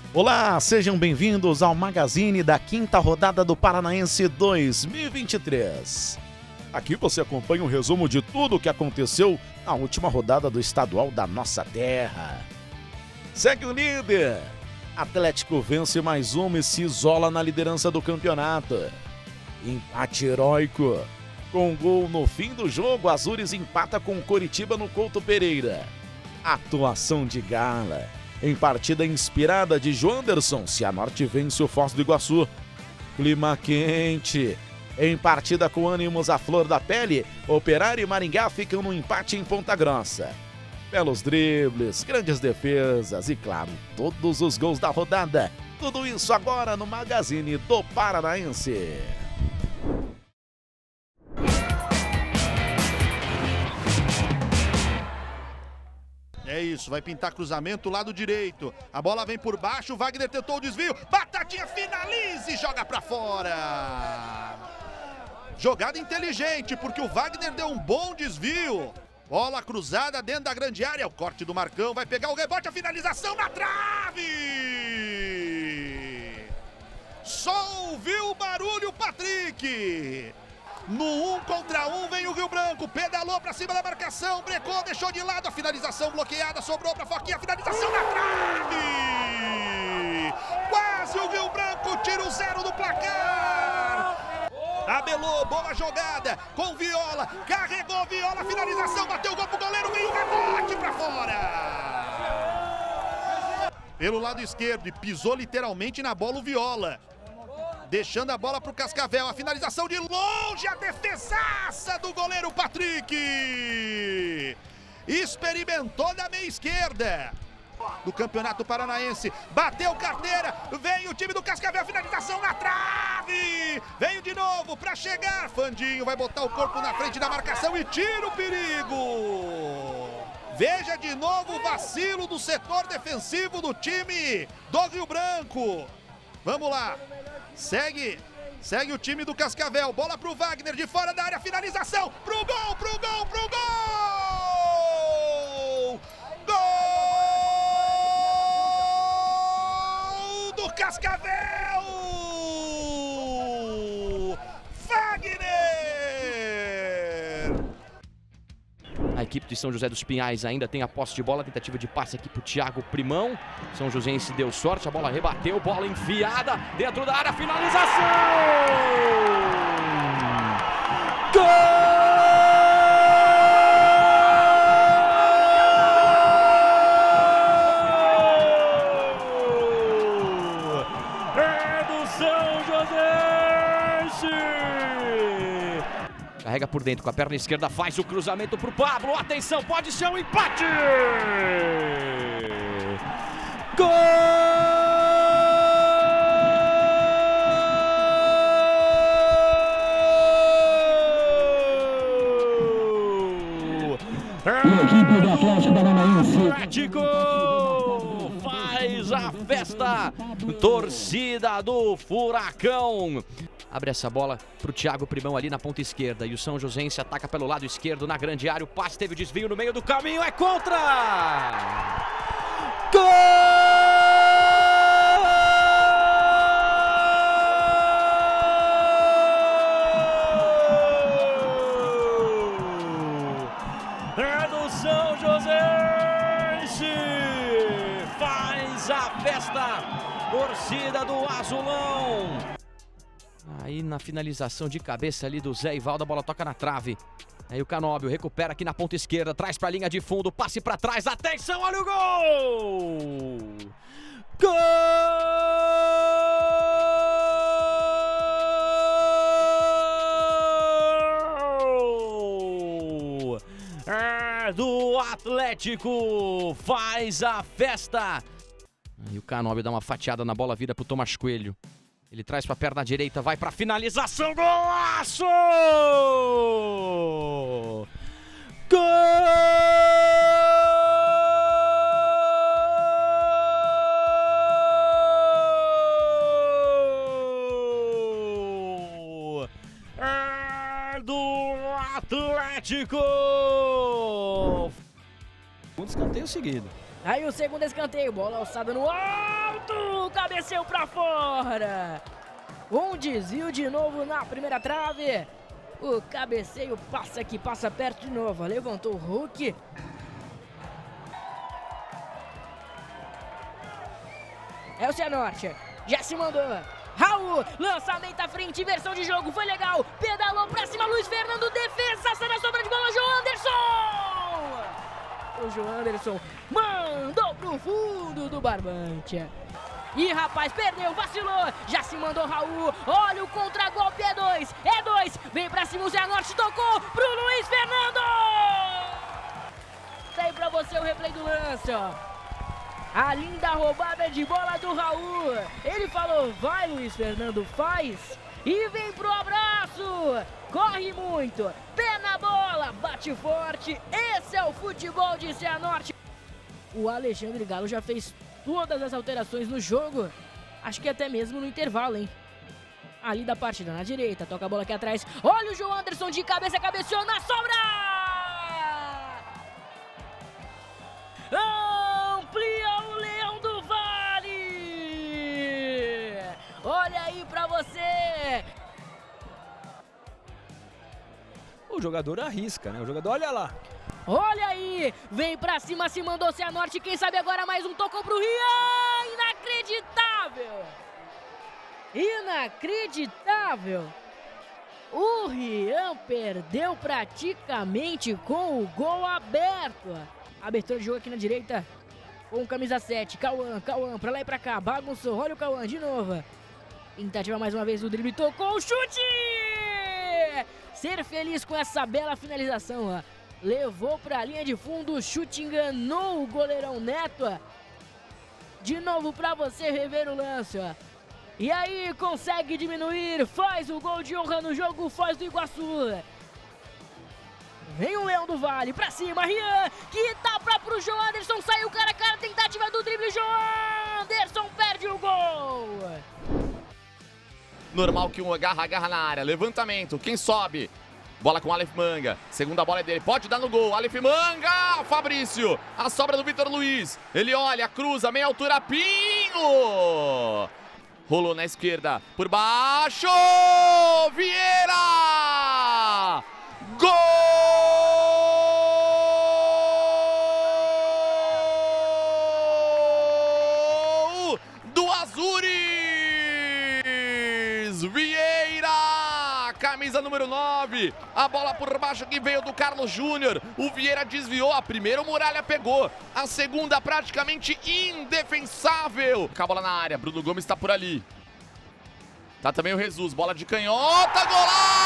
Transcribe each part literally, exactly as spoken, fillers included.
Olá, sejam bem-vindos ao Magazine da quinta rodada do Paranaense dois mil e vinte e três. Aqui você acompanha um resumo de tudo o que aconteceu na última rodada do estadual da nossa terra. Segue o líder. Atlético vence mais uma e se isola na liderança do campeonato. Empate heróico. Com gol no fim do jogo, Azures empata com Coritiba no Couto Pereira. Atuação de gala. Em partida inspirada de Joanderson, Cianorte vence o Foz do Iguaçu. Clima quente. Em partida com ânimos à flor da pele, Operário e Maringá ficam no empate em Ponta Grossa. Belos dribles, grandes defesas e, claro, todos os gols da rodada. Tudo isso agora no Magazine do Paranaense. É isso, vai pintar cruzamento, lado direito. A bola vem por baixo, o Wagner tentou o desvio. Batatinha, finaliza e joga pra fora. Jogada inteligente, porque o Wagner deu um bom desvio. Bola cruzada dentro da grande área. O corte do Marcão, vai pegar o rebote, a finalização na trave. Só ouviu o barulho, Patrick. No um contra um vem o Rio Branco, pedalou pra cima da marcação, brecou, deixou de lado, a finalização bloqueada, sobrou pra Foquinha, a finalização na trave! Quase o Rio Branco tira o zero do placar! Abelou, boa jogada, com Viola, carregou Viola, finalização, bateu o gol pro goleiro, vem o rebote pra fora! Pelo lado esquerdo e pisou literalmente na bola o Viola. Deixando a bola para o Cascavel, a finalização de longe, a defesaça do goleiro Patrick. Experimentou na meia esquerda do Campeonato Paranaense, bateu carteira, vem o time do Cascavel, finalização na trave. Veio de novo para chegar, Fandinho vai botar o corpo na frente da marcação e tira o perigo. Veja de novo o vacilo do setor defensivo do time do Rio Branco. Vamos lá. Segue, segue o time do Cascavel, bola pro Wagner, de fora da área, finalização, pro gol, pro gol, pro gol! Gol do Cascavel! Wagner! A equipe de São José dos Pinhais ainda tem a posse de bola, tentativa de passe aqui pro Thiago Primão. São Joséense deu sorte, a bola rebateu, bola enfiada dentro da área, finalização! Gol! É do São Joséense! Carrega por dentro com a perna esquerda, faz o cruzamento pro Pablo. Atenção, pode ser um empate! Gol! Equipe do Atlético Paranaense. Atlético faz a festa. Torcida do Furacão. Abre essa bola pro Thiago Primão ali na ponta esquerda. E o São Joséense ataca pelo lado esquerdo na grande área. O passe teve o desvio no meio do caminho. É contra! Gol! É do São Joséense! Faz a festa! Torcida do Azulão! Aí na finalização de cabeça ali do Zé Ivaldo, a bola toca na trave. Aí o Canóbio recupera aqui na ponta esquerda, traz para a linha de fundo, passe para trás, atenção, olha o gol! Gol! É do Atlético, faz a festa! Aí o Canóbio dá uma fatiada na bola, vira pro Tomás Coelho. Ele traz para a perna direita, vai para a finalização, golaço! Gol! É do Atlético! Um escanteio seguido. Aí o segundo escanteio, bola alçada no alto, o cabeceio pra fora. Um desvio de novo na primeira trave. O cabeceio passa aqui, passa perto de novo. Levantou o Hulk. É o Cianorte. Já se mandou. Raul, lançamento à frente, inversão de jogo, foi legal. Pedalou pra cima, Luiz Fernando, defesa, sai na sobra de bola, João Anderson. O João Anderson mandou pro fundo do barbante. Ih, rapaz, perdeu, vacilou, já se mandou Raul, olha o contra-golpe, é dois, é dois, vem pra cima o Cianorte, tocou pro Luiz Fernando. Tá aí pra você o replay do lance, ó. A linda roubada de bola do Raul. Ele falou, vai Luiz Fernando, faz. E vem pro abraço. Corre muito, pé na bola, bate forte. Esse é o futebol de Cianorte. O Alexandre Galo já fez todas as alterações no jogo. Acho que até mesmo no intervalo, hein. Ali da partida, na direita, toca a bola aqui atrás. Olha o João Anderson de cabeça, cabeceou na sobra. Amplia o Leão do Vale! Olha aí pra você! O jogador arrisca, né? O jogador, olha lá. Olha aí! Vem pra cima, se mandou Cianorte. Quem sabe agora mais um tocou pro Rian! Inacreditável! Inacreditável! O Rian perdeu praticamente com o gol aberto. Abertura de jogo aqui na direita com camisa sete, Cauã, Cauã, pra lá e pra cá, bagunçou, olha o Cauã de novo. Tentativa mais uma vez, o drible tocou, o chute! Ser feliz com essa bela finalização, ó. Levou pra linha de fundo, o chute enganou o goleirão Neto. Ó. De novo pra você rever o lance, ó. E aí, consegue diminuir, faz o gol de honra no jogo, Foz do Iguaçu. Vem o Leão do Vale, pra cima, Rian, que tapa pro João Anderson, saiu cara a cara, tentativa do drible, João Anderson perde o gol. Normal que um agarra, agarra na área, levantamento, quem sobe? Bola com o Aleph Manga, segunda bola é dele, pode dar no gol, Aleph Manga, Fabrício, a sobra do Vitor Luiz, ele olha, cruza, meia altura, Pinho! Rolou na esquerda, por baixo, Vieira! Gol do Azuris! Vieira, camisa número nove, a bola por baixo que veio do Carlos Júnior, o Vieira desviou, a primeira o Muralha pegou, a segunda praticamente indefensável. Com a bola na área, Bruno Gomes está por ali. Tá também o Jesus, bola de canhota, golaço!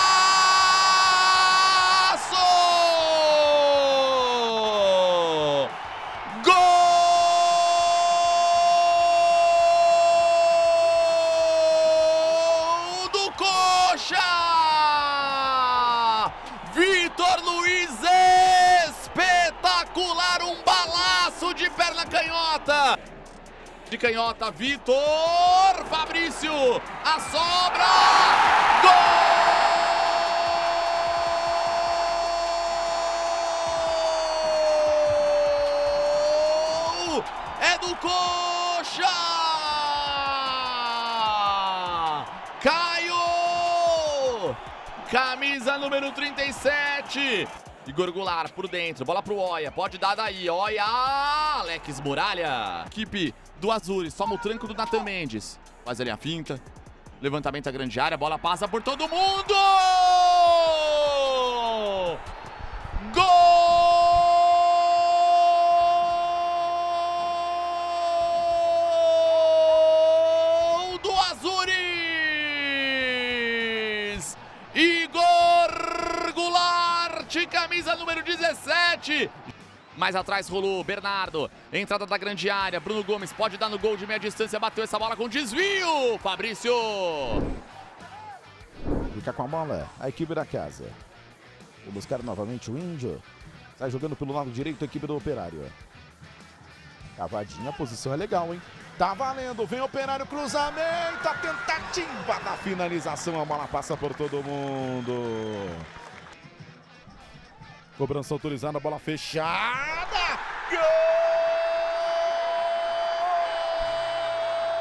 Vitor Luiz, espetacular, um balaço de perna canhota. De canhota, Vitor, Fabrício, a sobra, gol! É do Coxa! Caio! Camisa número trinta e sete. Igor Goulart por dentro, bola pro Oia, pode dar daí, Oia, Alex Muralha. Equipe do Azuris, toma o tranco do Nathan Mendes. Faz ali a finta, levantamento à grande área, bola passa por todo mundo! Gol do Azuris! Igor Goulart, camisa número dezessete. Mais atrás rolou Bernardo, entrada da grande área, Bruno Gomes pode dar no gol de meia distância, bateu essa bola com desvio, Fabrício. Fica com a bola, a equipe da casa. Vou buscar novamente o Índio. Sai jogando pelo lado direito a equipe do Operário. Cavadinha, a posição é legal, hein? Tá valendo, vem Operário, cruzamento, a tentativa da finalização, a bola passa por todo mundo. Cobrança autorizada, a bola fechada. Gol!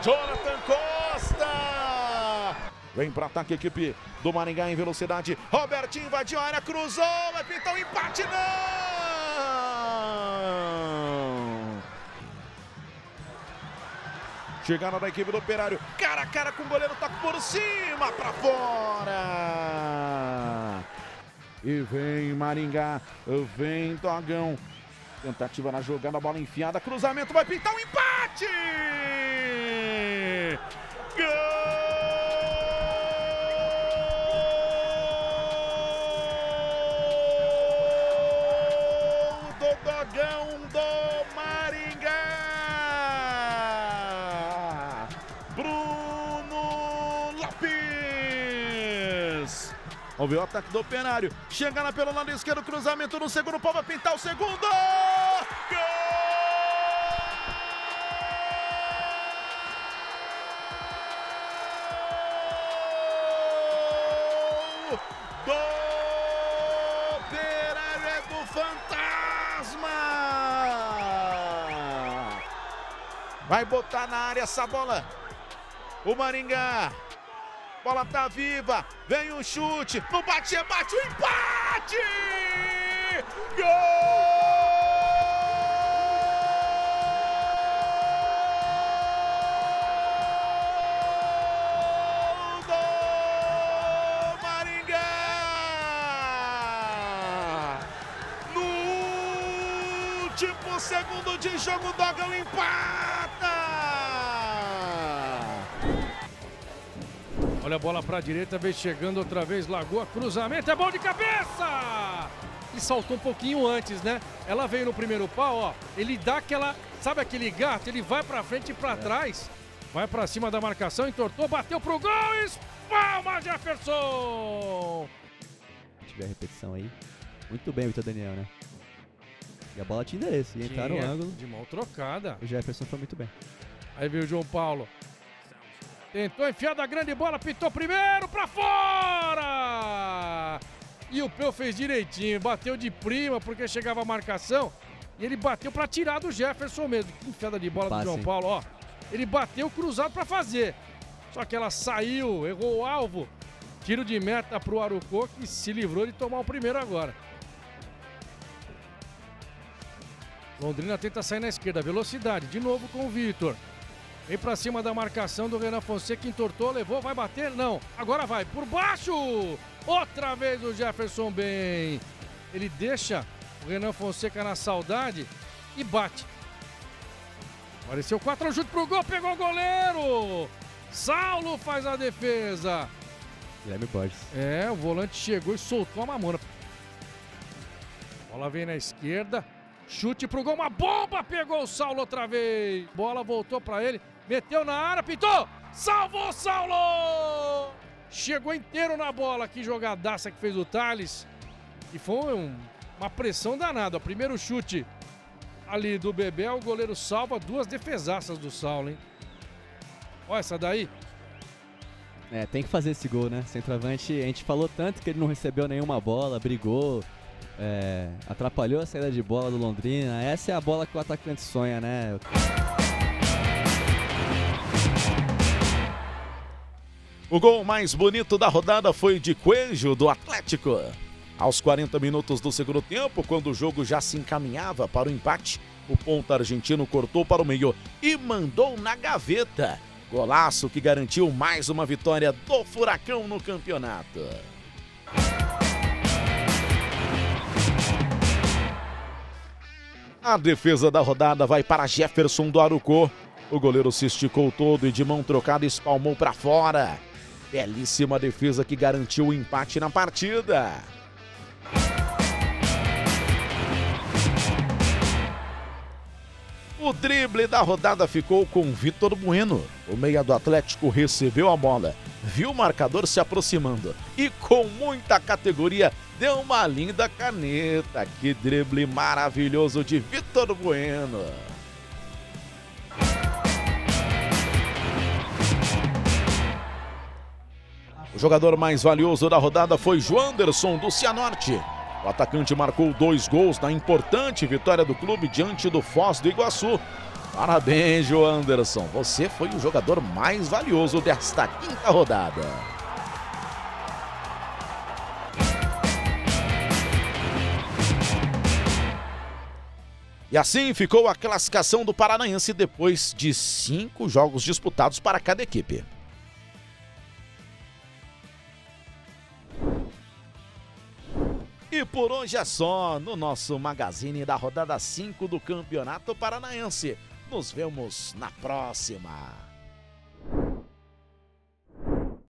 Jonathan Costa! Vem para ataque a equipe do Maringá em velocidade. Robertinho invadiu a área, cruzou, vai pintar o empate, não! Chegada da equipe do Operário, cara a cara com o goleiro, toca por cima, para fora! E vem Maringá, vem Dogão. Tentativa na jogada, bola enfiada, cruzamento, vai pintar um empate! Gol! Dogão do Maringá, Bruno Lopes. Vamos ver o ataque do Operário, chegando pelo lado esquerdo, cruzamento no segundo pau, vai pintar o segundo. Gol do Operário, é do Fantasma. Vai botar na área essa bola. O Maringá. Bola tá viva. Vem um chute. No bate, bate o empate. Gol do Maringá. No último segundo de jogo, o Dogão empata! Olha a bola para a direita, vem chegando outra vez, Lagoa, cruzamento, é bom de cabeça! E saltou um pouquinho antes, né? Ela veio no primeiro pau, ó, ele dá aquela, sabe aquele gato? Ele vai para frente e para é. trás, vai para cima da marcação, entortou, bateu pro gol, espalma Jefferson! Se tiver a repetição aí, muito bem o Vitor Daniel, né? E a bola tinha endereço, e entrar no ângulo. De mão trocada. O Jefferson foi muito bem. Aí veio o João Paulo. Tentou enfiar da grande bola, pintou primeiro, pra fora! E o Peu fez direitinho, bateu de prima porque chegava a marcação. E ele bateu pra tirar do Jefferson mesmo. Que enfiada de bola Passe. do João Paulo, ó. Ele bateu cruzado pra fazer. Só que ela saiu, errou o alvo. Tiro de meta pro Arucô, que se livrou de tomar o primeiro agora. Londrina tenta sair na esquerda, velocidade, de novo com o Vitor. Vem pra cima da marcação do Renan Fonseca, entortou, levou, vai bater? Não, agora vai por baixo! Outra vez o Jefferson bem. Ele deixa o Renan Fonseca na saudade e bate. Apareceu quatro, ajuda pro gol, pegou o goleiro! Saulo faz a defesa. Guilherme Borges. É, o volante chegou e soltou a mamona. Bola vem na esquerda. Chute pro gol, uma bomba, pegou o Saulo outra vez. Bola voltou pra ele, meteu na área, pintou, salvou o Saulo! Chegou inteiro na bola, que jogadaça que fez o Thales. E foi um, uma pressão danada. O primeiro chute ali do Bebel, o goleiro salva, duas defesaças do Saulo, hein? Olha essa daí. É, tem que fazer esse gol, né? Centroavante, a gente falou tanto que ele não recebeu nenhuma bola, brigou. É, atrapalhou a saída de bola do Londrina. Essa é a bola que o atacante sonha, né? O gol mais bonito da rodada foi de Coelho, do Atlético. Aos quarenta minutos do segundo tempo, quando o jogo já se encaminhava para o empate, o ponta argentino cortou para o meio e mandou na gaveta. Golaço que garantiu mais uma vitória do Furacão no campeonato. A defesa da rodada vai para Jefferson do Arucô. O goleiro se esticou todo e de mão trocada espalmou para fora. Belíssima defesa que garantiu o empate na partida. O drible da rodada ficou com Vitor Bueno. O meia do Atlético recebeu a bola, viu o marcador se aproximando e com muita categoria deu uma linda caneta. Que drible maravilhoso de Vitor Bueno. O jogador mais valioso da rodada foi Joanderson do Cianorte. O atacante marcou dois gols na importante vitória do clube diante do Foz do Iguaçu. Parabéns, João Anderson. Você foi o jogador mais valioso desta quinta rodada. E assim ficou a classificação do Paranaense depois de cinco jogos disputados para cada equipe. E por hoje é só no nosso Magazine da rodada cinco do Campeonato Paranaense. Nos vemos na próxima.